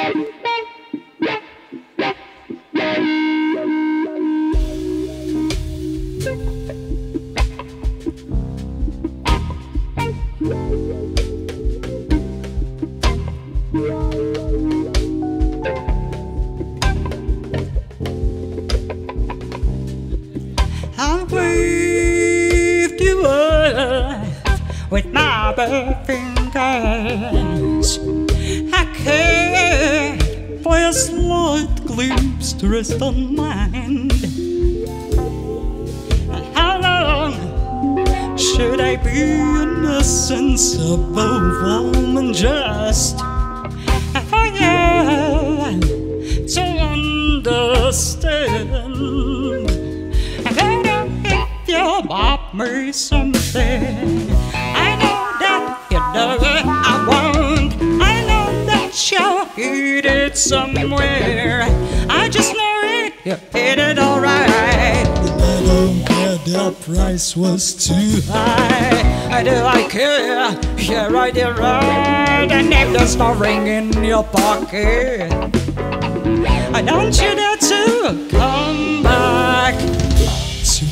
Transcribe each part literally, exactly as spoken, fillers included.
I waved you up with my bare fingers. I cared for a slight glimpse to rest on mine. How long should I be innocent of a woman just for you to understand? You bought me something. I know that you know what I want. I know that you hid it somewhere. I just know it, you hid it alright. And I don't care, the price was too high. Do I care? Yeah, right, you're right. And if there's no ring in your pocket, I don't you dare to come back to me.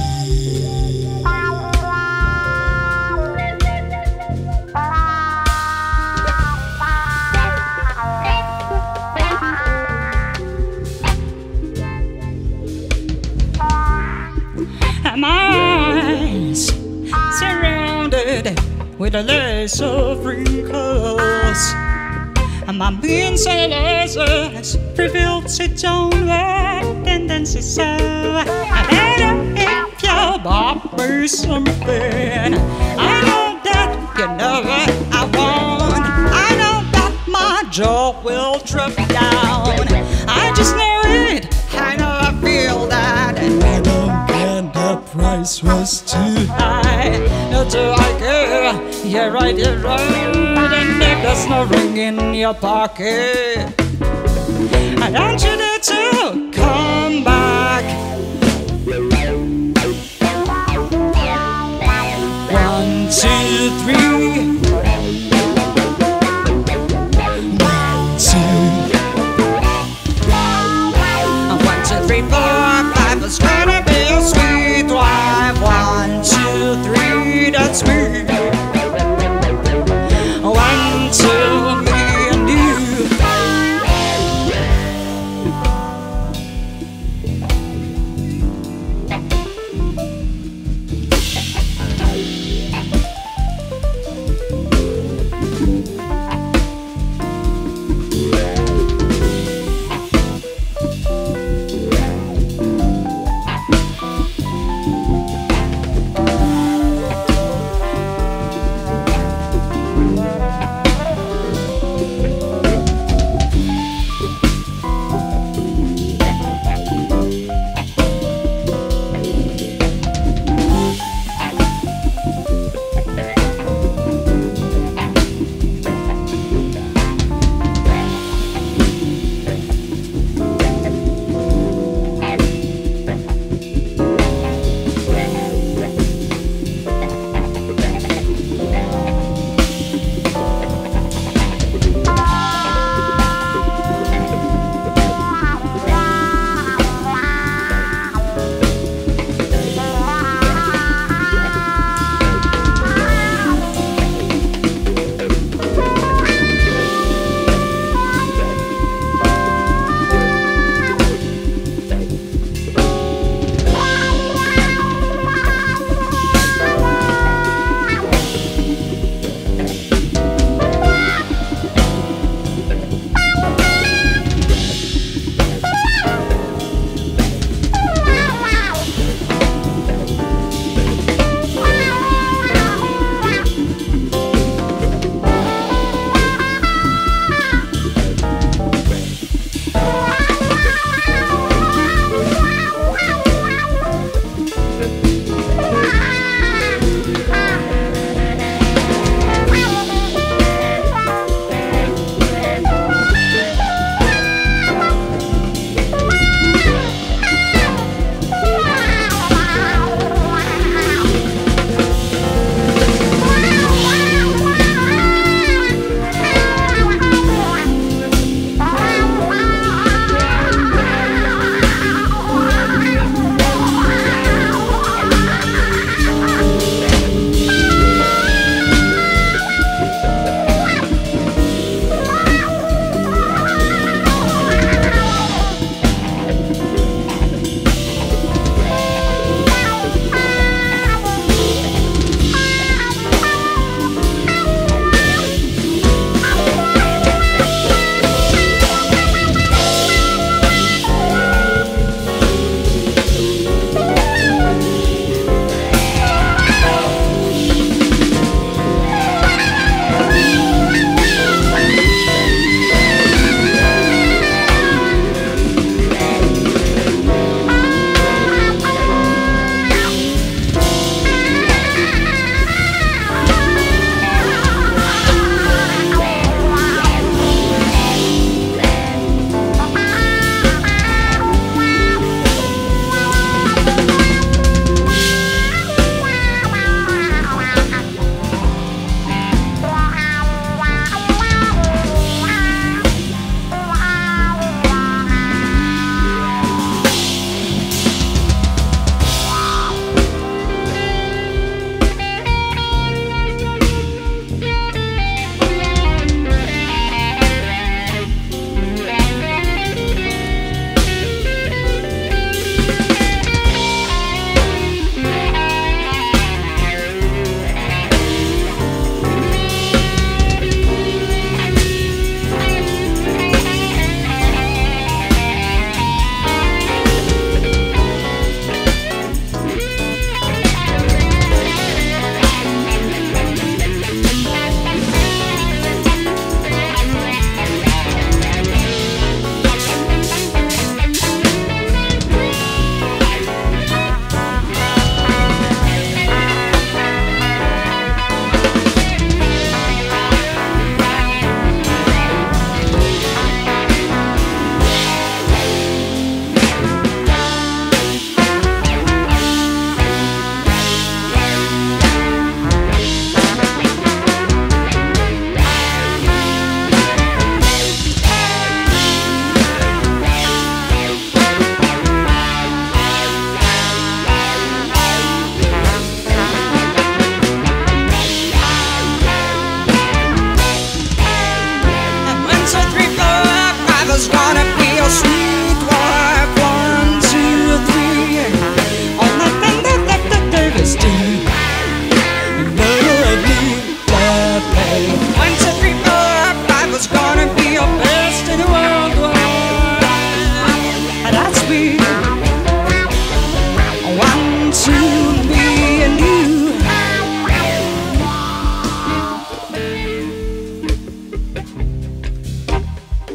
My eyes surrounded with a lace of wrinkles, and my mean sailors revealed its own tendencies. So I better if you bought me something. I know that you know what I want. I know that my jaw will drop down. I just know it. I know I feel that. And I don't care, the price was too high. No, do I care? Yeah, right, you're right. And if there's no ring in your pocket, I don't you dare to come back. One, two, three. One, two. One, two, three, four, five. It's gonna be a sweet wife. One, two, three. That's me. One, two, me and you.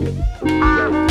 Bye.